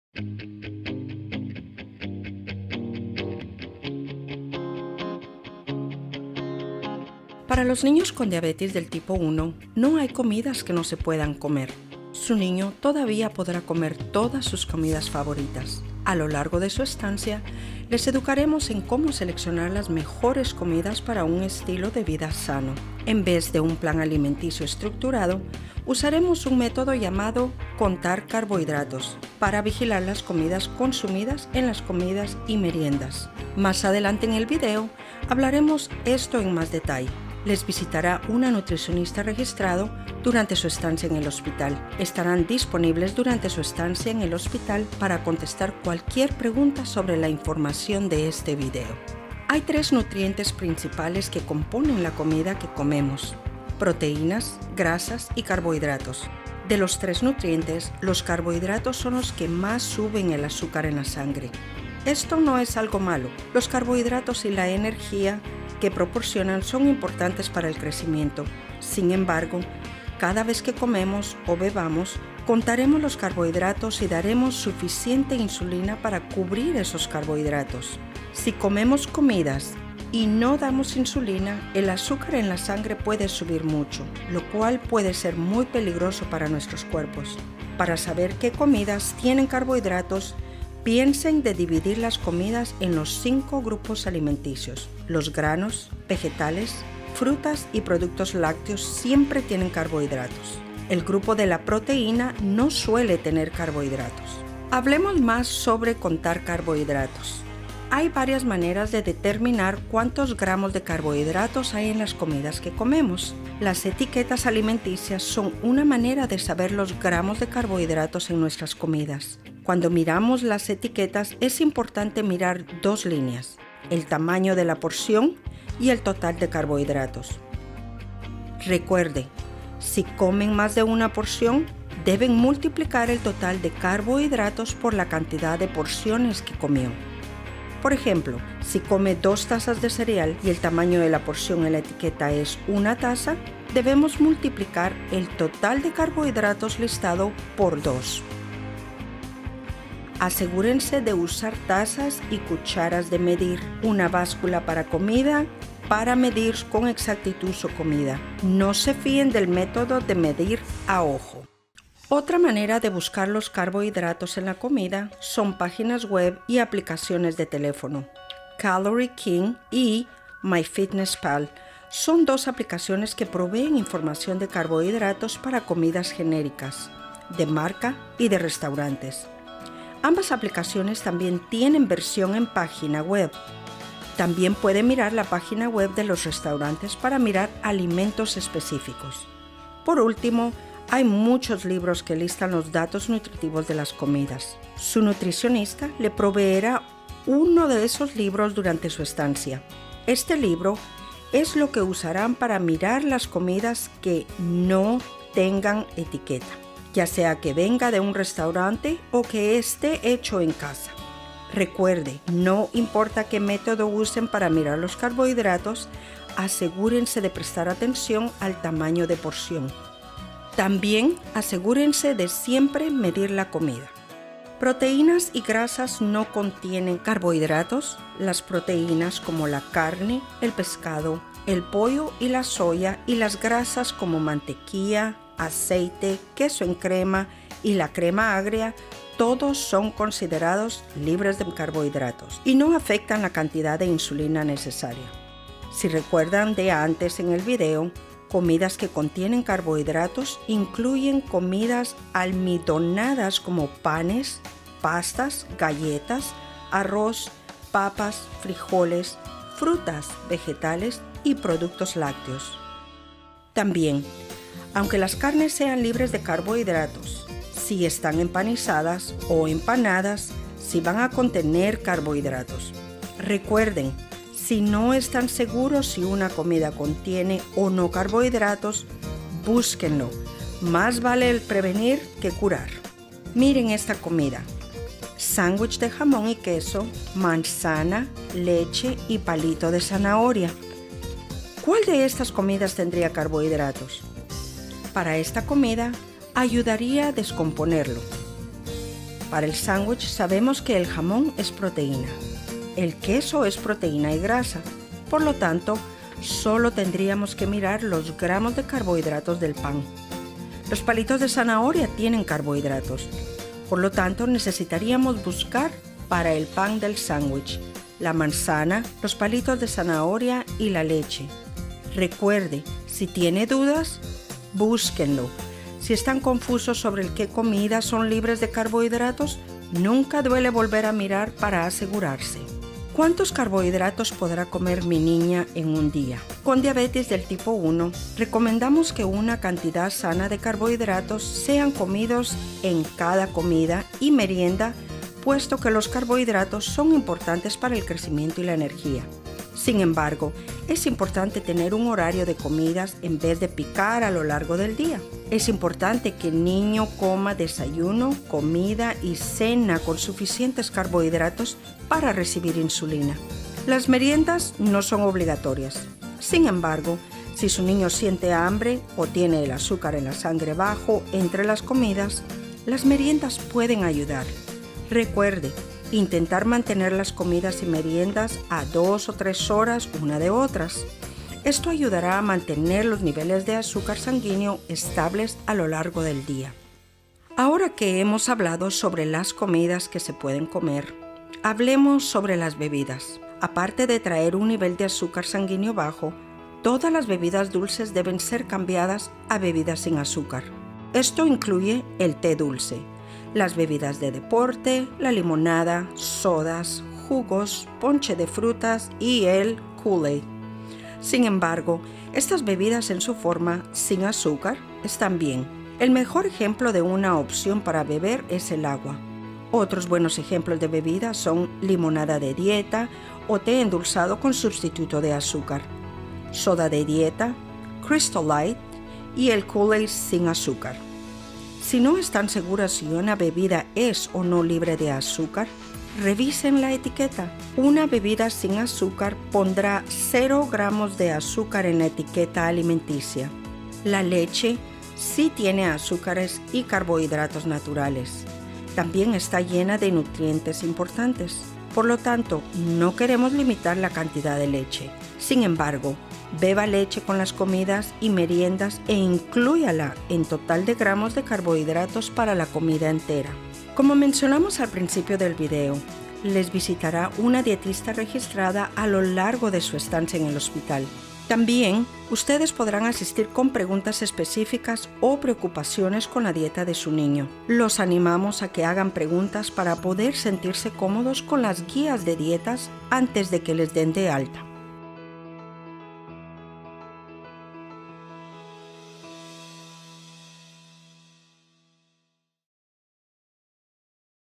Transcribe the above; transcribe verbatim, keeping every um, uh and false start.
Para los niños con diabetes del tipo uno, no hay comidas que no se puedan comer. Su niño todavía podrá comer todas sus comidas favoritas. A lo largo de su estancia, les educaremos en cómo seleccionar las mejores comidas para un estilo de vida sano. En vez de un plan alimenticio estructurado, usaremos un método llamado contar carbohidratos para vigilar las comidas consumidas en las comidas y meriendas. Más adelante en el video hablaremos esto en más detalle. Les visitará una nutricionista registrado durante su estancia en el hospital. Estarán disponibles durante su estancia en el hospital para contestar cualquier pregunta sobre la información de este video. Hay tres nutrientes principales que componen la comida que comemos: proteínas, grasas y carbohidratos. De los tres nutrientes, los carbohidratos son los que más suben el azúcar en la sangre. Esto no es algo malo. Los carbohidratos y la energía que proporcionan son importantes para el crecimiento. Sin embargo, cada vez que comemos o bebamos, contaremos los carbohidratos y daremos suficiente insulina para cubrir esos carbohidratos. Si comemos comidas y no damos insulina, el azúcar en la sangre puede subir mucho, lo cual puede ser muy peligroso para nuestros cuerpos. Para saber qué comidas tienen carbohidratos, piensen de dividir las comidas en los cinco grupos alimenticios. Los granos, vegetales, frutas y productos lácteos siempre tienen carbohidratos. El grupo de la proteína no suele tener carbohidratos. Hablemos más sobre contar carbohidratos. Hay varias maneras de determinar cuántos gramos de carbohidratos hay en las comidas que comemos. Las etiquetas alimenticias son una manera de saber los gramos de carbohidratos en nuestras comidas. Cuando miramos las etiquetas es importante mirar dos líneas: el tamaño de la porción y el total de carbohidratos. Recuerde, si comen más de una porción, deben multiplicar el total de carbohidratos por la cantidad de porciones que comió. Por ejemplo, si come dos tazas de cereal y el tamaño de la porción en la etiqueta es una taza, debemos multiplicar el total de carbohidratos listado por dos. Asegúrense de usar tazas y cucharas de medir, una báscula para comida, para medir con exactitud su comida. No se fíen del método de medir a ojo. Otra manera de buscar los carbohidratos en la comida son páginas web y aplicaciones de teléfono. Calorie King y MyFitnessPal son dos aplicaciones que proveen información de carbohidratos para comidas genéricas, de marca y de restaurantes. Ambas aplicaciones también tienen versión en página web. También puede mirar la página web de los restaurantes para mirar alimentos específicos. Por último, hay muchos libros que listan los datos nutritivos de las comidas. Su nutricionista le proveerá uno de esos libros durante su estancia. Este libro es lo que usarán para mirar las comidas que no tengan etiqueta, ya sea que venga de un restaurante o que esté hecho en casa. Recuerde, no importa qué método usen para mirar los carbohidratos, asegúrense de prestar atención al tamaño de porción. También asegúrense de siempre medir la comida. Proteínas y grasas no contienen carbohidratos. Las proteínas como la carne, el pescado, el pollo y la soya, y las grasas como mantequilla, aceite, queso en crema y la crema agria, todos son considerados libres de carbohidratos y no afectan la cantidad de insulina necesaria. Si recuerdan de antes en el video, comidas que contienen carbohidratos incluyen comidas almidonadas como panes, pastas, galletas, arroz, papas, frijoles, frutas, vegetales y productos lácteos. También, aunque las carnes sean libres de carbohidratos, si están empanizadas o empanadas, sí van a contener carbohidratos. Recuerden, si no están seguros si una comida contiene o no carbohidratos, búsquenlo. Más vale el prevenir que curar. Miren esta comida: sándwich de jamón y queso, manzana, leche y palito de zanahoria. ¿Cuál de estas comidas tendría carbohidratos? Para esta comida, ayudaría a descomponerlo. Para el sándwich sabemos que el jamón es proteína. El queso es proteína y grasa. Por lo tanto, solo tendríamos que mirar los gramos de carbohidratos del pan. Los palitos de zanahoria tienen carbohidratos. Por lo tanto, necesitaríamos buscar para el pan del sándwich la manzana, los palitos de zanahoria y la leche. Recuerde, si tiene dudas, búsquenlo. Si están confusos sobre el qué comidas son libres de carbohidratos, nunca duele volver a mirar para asegurarse. ¿Cuántos carbohidratos podrá comer mi niña en un día? Con diabetes del tipo uno, recomendamos que una cantidad sana de carbohidratos sean comidos en cada comida y merienda, puesto que los carbohidratos son importantes para el crecimiento y la energía. Sin embargo, es importante tener un horario de comidas en vez de picar a lo largo del día. Es importante que el niño coma desayuno, comida y cena con suficientes carbohidratos para recibir insulina. Las meriendas no son obligatorias. Sin embargo, si su niño siente hambre o tiene el azúcar en la sangre bajo entre las comidas, las meriendas pueden ayudar. Recuerde, intentar mantener las comidas y meriendas a dos o tres horas una de otras. Esto ayudará a mantener los niveles de azúcar sanguíneo estables a lo largo del día. Ahora que hemos hablado sobre las comidas que se pueden comer, hablemos sobre las bebidas. Aparte de traer un nivel de azúcar sanguíneo bajo, todas las bebidas dulces deben ser cambiadas a bebidas sin azúcar. Esto incluye el té dulce, las bebidas de deporte, la limonada, sodas, jugos, ponche de frutas y el Kool-Aid. Sin embargo, estas bebidas en su forma sin azúcar están bien. El mejor ejemplo de una opción para beber es el agua. Otros buenos ejemplos de bebidas son limonada de dieta o té endulzado con sustituto de azúcar, soda de dieta, Crystal Light y el Kool-Aid sin azúcar. Si no están seguras si una bebida es o no libre de azúcar, revisen la etiqueta. Una bebida sin azúcar pondrá cero gramos de azúcar en la etiqueta alimenticia. La leche sí tiene azúcares y carbohidratos naturales. También está llena de nutrientes importantes. Por lo tanto, no queremos limitar la cantidad de leche. Sin embargo, beba leche con las comidas y meriendas e inclúyala en total de gramos de carbohidratos para la comida entera. Como mencionamos al principio del video, les visitará una dietista registrada a lo largo de su estancia en el hospital. También, ustedes podrán asistir con preguntas específicas o preocupaciones con la dieta de su niño. Los animamos a que hagan preguntas para poder sentirse cómodos con las guías de dietas antes de que les den de alta.